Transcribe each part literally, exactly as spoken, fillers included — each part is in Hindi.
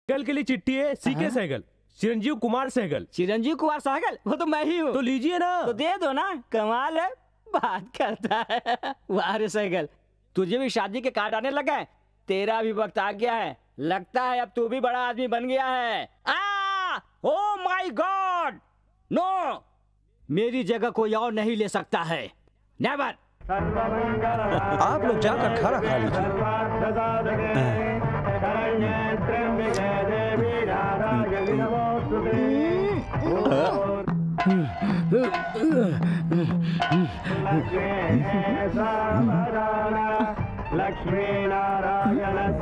कल के लिए चिट्ठी है सीके सहगल, चिरंजीव कुमार सहगल। चिरंजीव कुमार सहगल? वो तो मैं ही हूँ। तो लीजिए ना। तो दे दो ना, कमाल है, बात करता है। वाह रे सहगल, तुझे भी शादी के कार्ड आने लगा है। तेरा भी वक्त आ गया है, लगता है अब तू भी बड़ा आदमी बन गया है। Ah, oh my God, no, मेरी जगह कोई और नहीं ले सकता है, नेवर। आप लोग जाकर खाना खा लीजिए। लक्ष्मी नारायण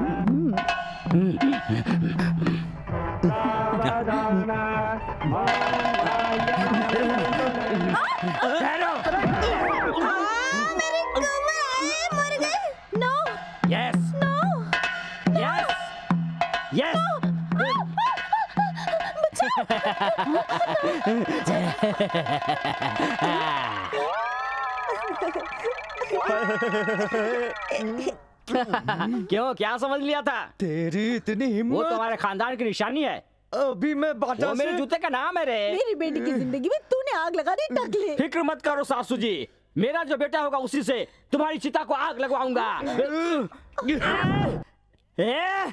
क्यों, क्या समझ लिया था? तेरी इतनी हिम्मत। वो तुम्हारे खानदान की निशानी है। अभी मैं बाटा वो मेरे जूते का नाम है रे। मेरी बेटी की जिंदगी में तूने आग लगा दी टकले। फिक्र मत करो सासू जी, मेरा जो बेटा होगा उसी से तुम्हारी चिता को आग लगवाऊंगा। ए,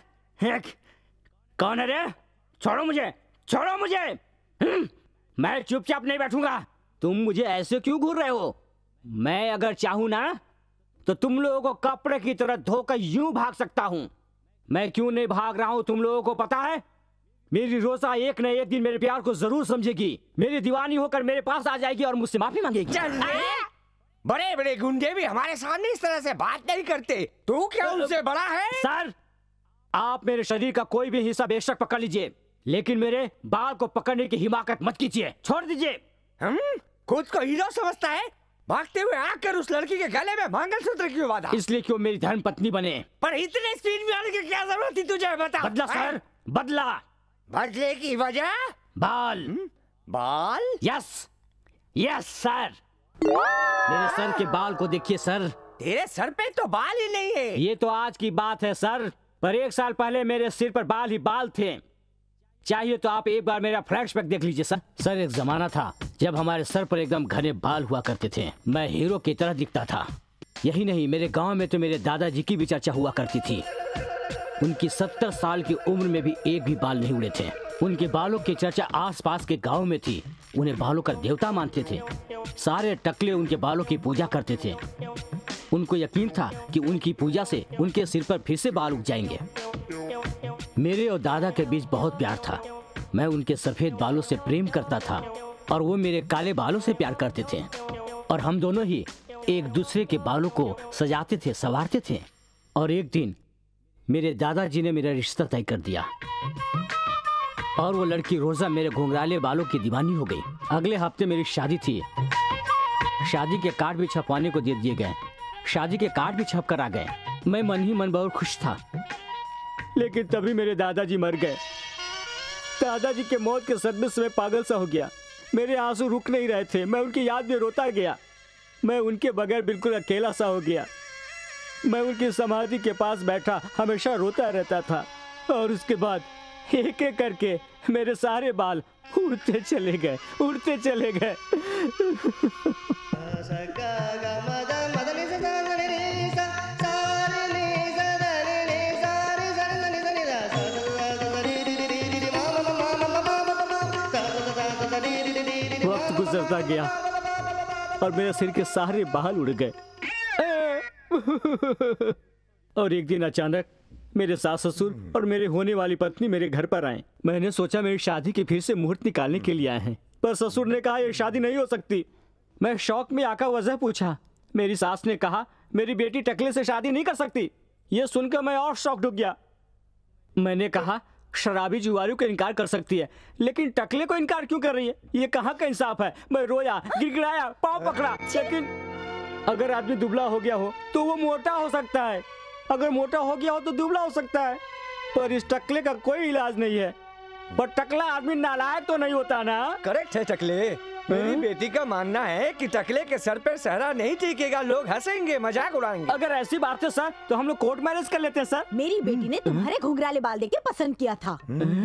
कौन है रे? छोड़ो मुझे, छोड़ो मुझे। मैं चुपचाप नहीं बैठूंगा। तुम मुझे ऐसे क्यों घूर रहे हो? मैं अगर चाहूं ना तो तुम लोगों को कपड़े की तरह धोकर यूं भाग सकता हूं। मैं क्यों नहीं भाग रहा हूं तुम लोगों को पता है? मेरी रोजा एक न एक दिन मेरे प्यार को जरूर समझेगी, मेरी दीवानी होकर मेरे पास आ जाएगी और मुझसे माफी मांगेगी। बड़े बड़े गुंडे भी हमारे सामने इस तरह से बात नहीं करते। तू क्या उनसे बड़ा है? सर, आप मेरे शरीर का कोई भी हिस्सा बेशक पकड़ लीजिए, लेकिन मेरे बाल को पकड़ने की हिमाकत मत कीजिए। छोड़ दीजिए। हम खुद को हीरो समझता है? भागते हुए आकर उस लड़की के गले में मंगलसूत्र क्यों बांधा? इसलिए क्यों मेरी धर्म पत्नी बने। पर इतने स्पीड में आने की क्या जरूरत थी तुझे? बता। बदला सर, बदला। बदले की वजह? बाल। बाल? यस यस सर, मेरे सर के बाल को देखिए सर। तेरे सर पे तो बाल ही नहीं है। ये तो आज की बात है सर, पर एक साल पहले मेरे सिर पर बाल ही बाल थे। चाहिए तो आप एक बार मेरा फ्लैशबैक देख लीजिए सर। सर, एक जमाना था जब हमारे सर पर एकदम घने बाल हुआ करते थे। मैं हीरो की तरह दिखता था। यही नहीं, मेरे गांव में तो मेरे दादाजी की भी चर्चा हुआ करती थी। उनकी सत्तर साल की उम्र में भी एक भी बाल नहीं उड़े थे। उनके बालों की चर्चा आसपास के गांव में थी। उन्हें बालों का देवता मानते थे। सारे टकले उनके बालों की पूजा करते थे। उनको यकीन था कि उनकी पूजा से उनके सिर पर फिर से बाल उग जाएंगे। मेरे और दादा के बीच बहुत प्यार था। मैं उनके सफेद बालों से प्रेम करता था और वो मेरे काले बालों से प्यार करते थे, और हम दोनों ही एक दूसरे के बालों को सजाते थे, संवारते थे। और एक दिन मेरे दादाजी ने मेरा रिश्ता तय कर दिया और वो लड़की रोजा मेरे घुंघराले बालों की दीवानी हो गई। अगले हफ्ते मेरी शादी थी। शादी के कार्ड भी छपवाने को दे दिए गए। शादी के कार्ड भी छप कर आ गए। मैं मन ही मन बहुत खुश था, लेकिन तभी मेरे दादाजी मर गए। दादाजी के मौत के सदमे से मैं पागल सा हो गया। मेरे आंसू रुक नहीं रहे थे। मैं उनकी याद में रोता गया। मैं उनके बगैर बिल्कुल अकेला सा हो गया। मैं उनकी समाधि के पास बैठा हमेशा रोता रहता था, और उसके बाद एक एक करके मेरे सारे बाल उड़ते चले गए, उड़ते चले गए। वक्त गुजरता गया और मेरे सिर के सारे बाल उड़ गए। और एक दिन अचानक मेरे सास ससुर और मेरे होने वाली पत्नी मेरे घर पर आए। मैंने सोचा मेरी शादी के फिर से मुहूर्त निकालने के लिए आए हैं, पर ससुर ने कहा यह शादी नहीं हो सकती। मैं शौक में आकर वजह पूछा। मेरी सास ने कहा मेरी बेटी टकले से शादी नहीं कर सकती। यह सुनकर मैं और शॉक्ड हो गया। मैंने कहा शराबी जुआरी को इनकार कर सकती है, लेकिन टकले को इनकार क्यों कर रही है? ये कहाँ का इंसाफ है? मैं रोया, गिड़गिड़ाया, पाँव पकड़ा। लेकिन अगर आदमी दुबला हो गया हो तो वो मोटा हो सकता है, अगर मोटा हो गया हो तो दुबला हो सकता है, पर इस टकले का कोई इलाज नहीं है। पर टकला आदमी नालायक तो नहीं होता ना? करेक्ट है टकले, मेरी बेटी का मानना है कि टकले के सर पे सहरा नहीं टिकेगा, लोग हंसेंगे, मजाक उड़ाएंगे। अगर ऐसी बात है सर तो हम लोग कोर्ट मैरिज कर लेते हैं सर। मेरी बेटी ने तुम्हारे घुंघराले बाल देख के पसंद किया था।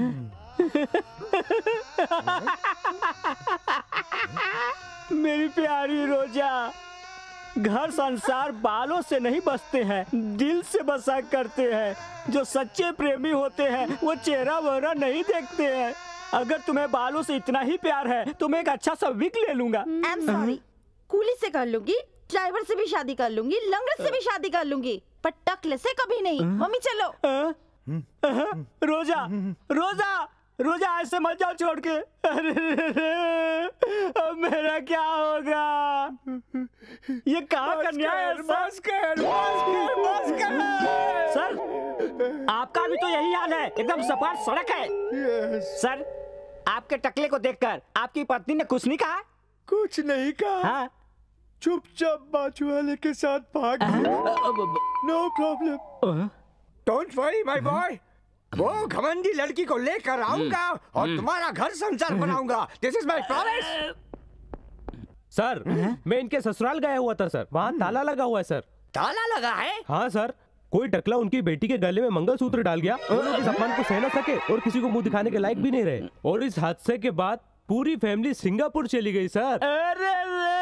मेरी प्यारी रोजा, घर संसार बालों से नहीं बसते हैं, दिल से बसा करते हैं। जो सच्चे प्रेमी होते हैं वो चेहरा वगैरह नहीं देखते हैं। अगर तुम्हें बालों से इतना ही प्यार है तो मैं एक अच्छा सा विग ले लूंगा। आई एम सॉरी, कूली से कर लूंगी, ड्राइवर से भी शादी कर लूंगी, लंगड़ से भी शादी कर लूंगी, पर टकले से कभी नहीं। मम्मी चलो। आ? आ? रोजा रोजा रोजा ऐसे मत जाओ छोड़ के। अरे रे रे, अब मेरा क्या होगा? ये कहाँ का न्याय है बस कर, बस कर, बस कर। सर, आपका भी तो यही हाल है, एकदम सपाट सड़क है। सर, आपके टकले को देखकर आपकी पत्नी ने कुछ नहीं कहा? कुछ नहीं कहा। हाँ? चुपचाप बाजू वाले के साथ भाग no problem. Don't worry my boy, वो घमंडी लड़की को लेकर आऊंगा और तुम्हारा घर संसार बनाऊंगा। This is my promise. Sir, मैं इनके ससुराल गया हुआ था सर, वहाँ ताला लगा हुआ है सर। ताला लगा है? हाँ सर, कोई टकला उनकी बेटी के गले में मंगलसूत्र डाल गया। वो लोग इस अपमान को सह न सके और किसी को मुंह दिखाने के लायक भी नहीं रहे। और इस हादसे के बाद पूरी फैमिली सिंगापुर चली गई सर। अरे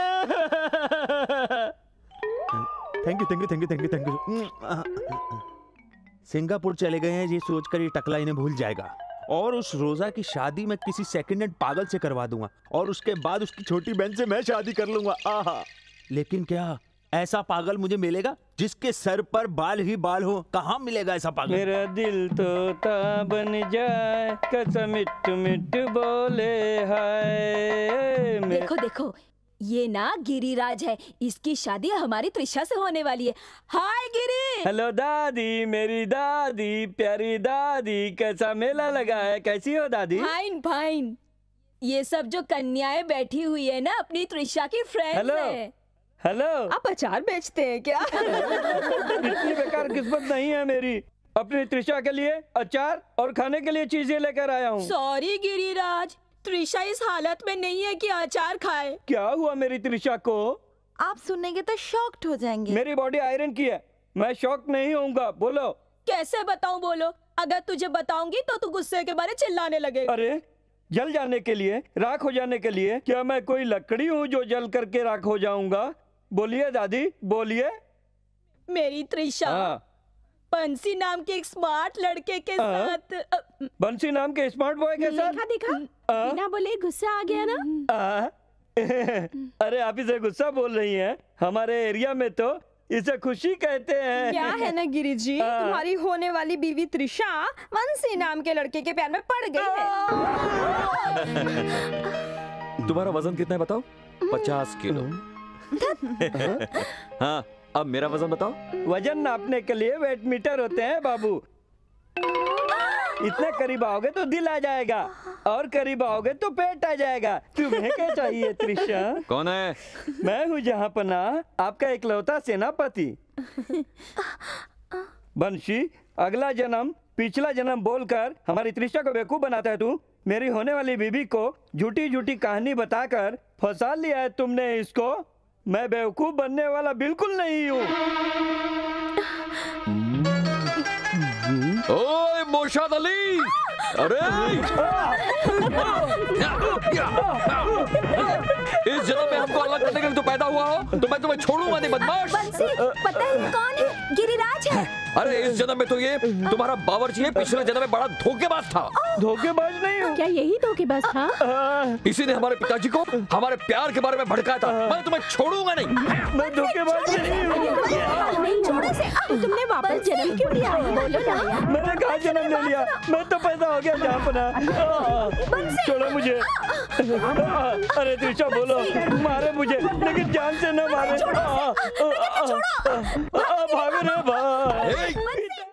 thank you thank you thank you thank you thank you. Singapore चले गए हैं ये सोचकर ये टकला इन्हें भूल जाएगा, और उस रोजा की शादी मैं किसी सेकंड हैंड पागल से करवा दूंगा, और उसके बाद उसकी छोटी बहन से मैं शादी कर लूंगा। आहा, लेकिन क्या ऐसा पागल मुझे मिलेगा जिसके सर पर बाल ही बाल हो? कहाँ मिलेगा ऐसा पागल? मेरा दिल तोता बन जाए, कसम मिट्टू मिट्टू बोले हाय। देखो देखो, ये ना गिरिराज है, इसकी शादी हमारी त्रिशा से होने वाली है। हाय गिरी। हेलो दादी, मेरी दादी, प्यारी दादी, कैसा मेला लगा है? कैसी हो दादी? Fine fine. ये सब जो कन्याएं बैठी हुई है ना, अपनी त्रिशा की फ्रेंड्स हेलो है। हेलो, आप अचार बेचते हैं क्या? इतनी बेकार किस्मत नहीं है मेरी। अपनी त्रिशा के लिए अचार और खाने के लिए चीजें लेकर आया हूँ। सॉरी गिरिराज, त्रिशा इस हालत में नहीं है कि अचार खाए। क्या हुआ मेरी त्रिशा को? आप सुनेंगे तो शॉक्ड हो जाएंगे। मेरी बॉडी आयरन की है, मैं शॉक नहीं होऊंगा। बोलो कैसे बताऊं? बोलो। अगर तुझे बताऊंगी तो तू गुस्से के बारे चिल्लाने लगेगा। अरे, जल जाने के लिए, राख हो जाने के लिए? क्या मैं कोई लकड़ी हूँ जो जल करके राख हो जाऊंगा? बोलिए दादी, बोलिए। मेरी त्रिशा हाँ। बंसी नाम के एक स्मार्ट लड़के के हाँ। साथ। बंसी नाम के स्मार्ट बॉय के साथ? देखा देखा, बिना बोले गुस्सा आ गया ना। आ? अरे आप इसे गुस्सा बोल रही हैं? हमारे एरिया में तो इसे खुशी कहते हैं। क्या है ना गिरी जी, हाँ। तुम्हारी होने वाली बीवी त्रिशा वंशी नाम के लड़के के प्यार में पड़ गई है। तुम्हारा वजन कितना है बताओ? पचास किलो। हाँ, अब मेरा वजन बताओ। वजन नापने के लिए वेट मीटर होते हैं बाबू। इतने करीब आओगे तो दिल आ जाएगा, और करीब आओगे तो पेट आ जाएगा। तुम्हें क्या चाहिए त्रिशा? कौन है? मैं हूँ जहाँपना, आपका इकलौता सेनापति। बंशी, अगला जन्म पिछला जन्म बोलकर हमारी त्रिशा को बेवकूफ बनाता है तू। मेरी होने वाली बीबी को झूठी झूठी कहानी बताकर फंसा लिया है तुमने इसको। मैं बेवकूफ बनने वाला बिल्कुल नहीं हूँ। ओए मोशाद अली, अरे इस जन्म में हमको अलग करने के लिए तो पैदा हुआ हो तो मैं तुम्हें छोड़ूंगा नहीं बदमाश। बंसी, पता है ये कौन है? गिरिराज है। अरे इस जन्म में तो ये तुम्हारा बावर्ची है, पिछले जन्म में बड़ा धोखेबाज था। धोखेबाज नहीं हूँ। क्या यही धोखेबाज था? इसी ने हमारे पिताजी को हमारे प्यार के बारे में भड़काया था। मैं तुम्हें छोड़ूंगा नहीं। मैं धोखेबाज नहीं हूँ। नहीं छोड़ो से। तुमने वापस जन्म क्यों लिया? बोलो ना। मैंने कहाँ जन्म ले लिया? मैं तो पैदा हो गया जहाँपना। छोड़ो मुझे। अरे त्रिशा बोलो, मारे मुझे लेकिन जान से न मारे। भाग रे भाई।